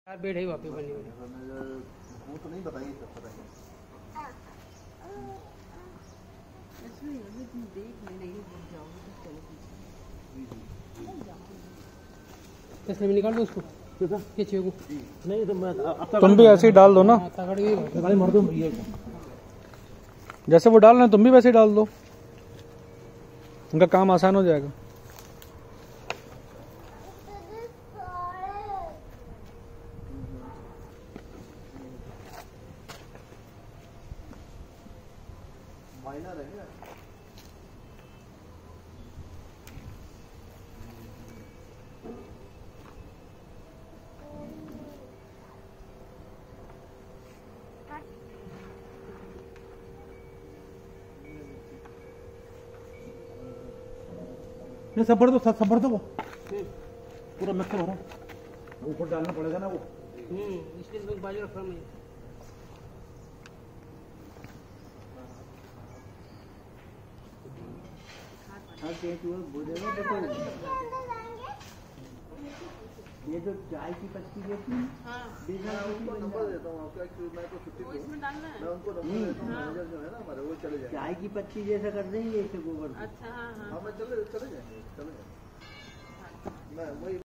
चार बेड है वहाँ पे बनी हुई। वो तो नहीं बताइए, सब बताइए। इसलिए निकाल दो उसको, खींचिए को। नहीं तो मैं तुम भी ऐसे ही डाल दो ना, तगड़ भी मर दो भैया। जैसे वो डाल रहे हैं तुम भी वैसे ही डाल दो, उनका काम आसान हो जाएगा। माइनर है क्या? ये सब भर दो, सब भर दो, पूरा मिक्स भरो, ऊपर डालना पड़ेगा ना वो। इसलिए बाजू रख रहा हूँ मैं। ये जो चाय की पत्ती देती है, उनको नंबर देता हूँ आपका, मैं तो छुट्टी पे हूँ, मैं उनको नंबर देता हूँ, मैनेजर जो है ना हमारे, वो चले जाएंगे। चाय की पत्ती जैसा कर देंगे इसे गोबर। हाँ मैं चले जाएंगे, मैं वही